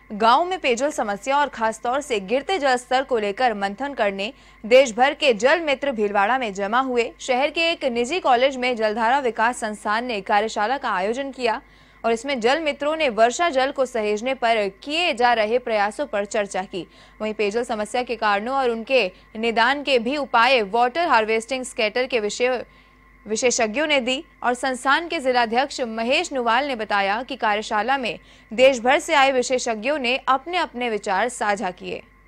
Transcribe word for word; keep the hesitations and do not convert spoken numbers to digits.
गांव में पेयजल समस्या और खासतौर से गिरते जल स्तर को लेकर मंथन करने देश भर के जल मित्र भीलवाड़ा में जमा हुए। शहर के एक निजी कॉलेज में जलधारा विकास संस्थान ने कार्यशाला का आयोजन किया और इसमें जल मित्रों ने वर्षा जल को सहेजने पर किए जा रहे प्रयासों पर चर्चा की। वहीं पेयजल समस्या के कारणों और उनके निदान के भी उपाय वाटर हार्वेस्टिंग स्केटर के विषय विशेषज्ञों ने दी और संस्थान के जिलाध्यक्ष महेश नुवाल ने बताया कि कार्यशाला में देश भर से आए विशेषज्ञों ने अपने अपने विचार साझा किए।